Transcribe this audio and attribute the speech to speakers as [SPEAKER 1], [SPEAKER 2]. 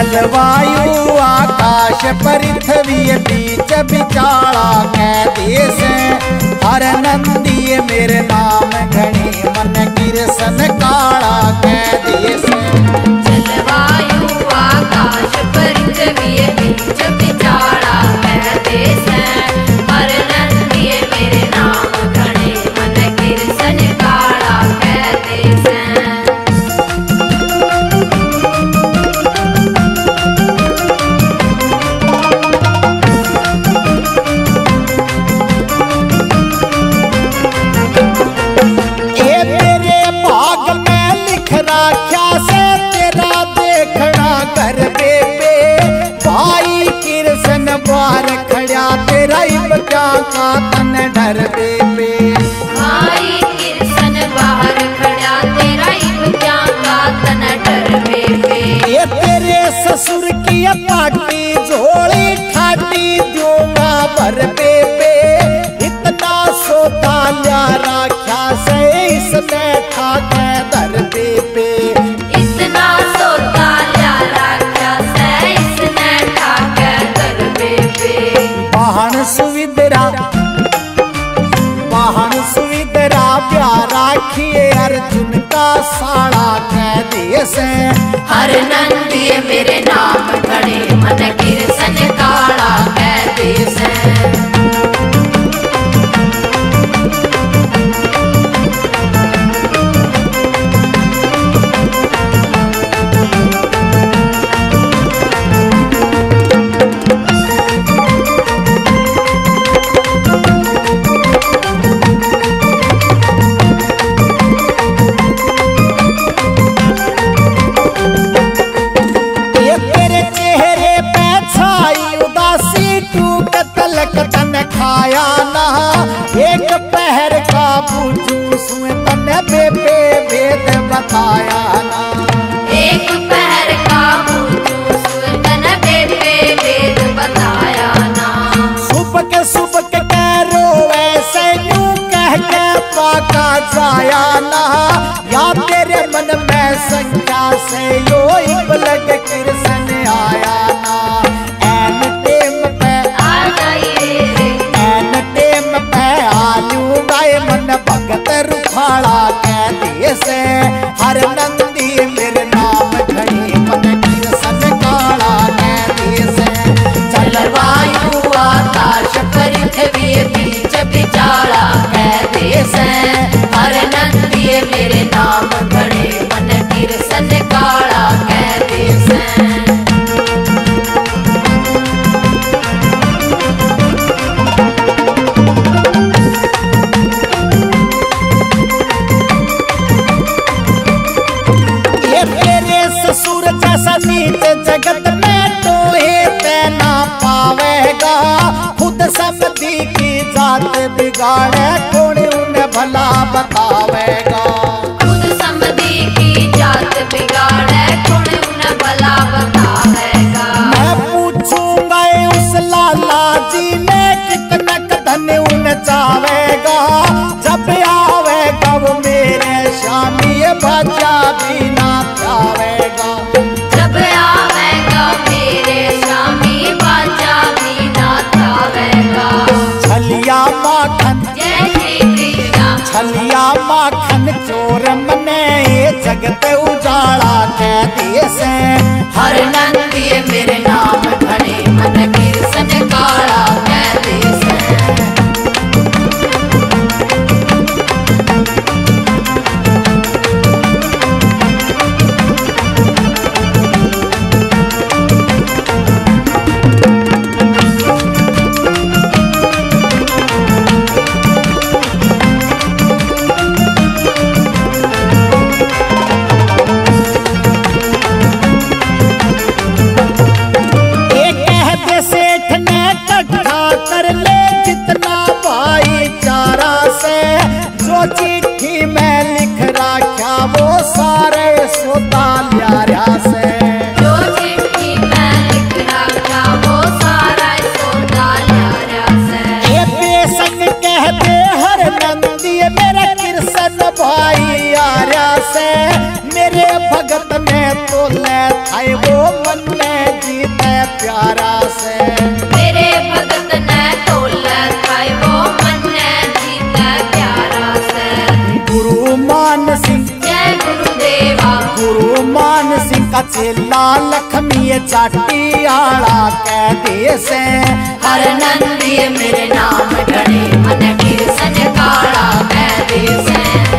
[SPEAKER 1] जलवायु आकाश पृथ्वी बीच बिचारा कै देश हर नंदी मेरे नाम घणी मन गिरसन काला कै देश।
[SPEAKER 2] जलवायु आकाश पृथ्वी बीच बिचारा कै देश हर नंदी मेरे नाम घणे मन गिरसन काला कै देश।
[SPEAKER 1] बार खड़ा तेरा बचा का तन डर बेबे
[SPEAKER 2] भाई कृष्ण बाहर खड़ा तेरा बचा का तन डर बेबे।
[SPEAKER 1] ये तेरे ससुर की पाटी झोली ठाटी दूंगा भर बेबे इतना सोता लिया राख्या से इसमें ठाके दर बेबे
[SPEAKER 2] इतना सोता लिया राख्या से इसमें ठाके दर बेबे।
[SPEAKER 1] वाहन सुविधरा प्यार राखिए अर्जुन का साड़ा कह देश
[SPEAKER 2] हर नंदी मेरे नाम घड़े मन गिरसन काला कह देश।
[SPEAKER 1] खाया ना एक पहर का पूछू सुए तने बेबे वेद बताया ना
[SPEAKER 2] एक पहर का पूछू सुए तने बेबे वेद बताया ना।
[SPEAKER 1] सुबह के करो ऐसे यूं कह के पाका जाया ना या तेरे मन में संख्या से यो एक लग कृष्ण आया ना एन टेम पे आ आलूगाए मन भगत रुखाड़ा कह देश हर नंदी मेरे नाम घड़ी मन गिरसन काला कह देश।
[SPEAKER 2] जलवायु आकाश पृथ्वी बीच बिचारा कह देश हर नंदी मेरे नाम घड़े मन गिरसन काला कह देश।
[SPEAKER 1] नीच जगत में तो ना पावेगा खुद समझी की जात बिगाड़े कौन उन्हें भला बतावेगा।
[SPEAKER 2] खुद समझी की जात बिगाड़े कौन उन्हें भला बतावेगा।
[SPEAKER 1] मैं पूछूंगा उस लाला जी ने कितना धन उन्हें चावेगा जब आवेगा वो मेरे शामी बचा भी ना चावेगा। छलिया माखन छलिया माखन चोर मने ये जगत उजाड़ा कह देश
[SPEAKER 2] हर नंदी मेरे नाम घड़े मन गिरसन काला कह देश।
[SPEAKER 1] चिट्ठी में लिख रखा वो सारे सोता लिया से
[SPEAKER 2] जो चिट्ठी में लिख रखा वो सारा सोता लिया से।
[SPEAKER 1] ये बेसन कहते हर नंदी मेरे कृष्ण भाई आर्या से मेरे भगत में तो ले थाए वो मन में प्यारा से।
[SPEAKER 2] तेरे भगत ने तोला खाए वो मन जीता प्यारा से।
[SPEAKER 1] गुरु मान सिंह
[SPEAKER 2] जय गुरुदेवा।
[SPEAKER 1] गुरु मान सिंह का चेला लक्ष्मी चाटी आड़ा कह दे से।
[SPEAKER 2] हर नंदी मेरे नाम घड़े मन किरसन काला कह दे से।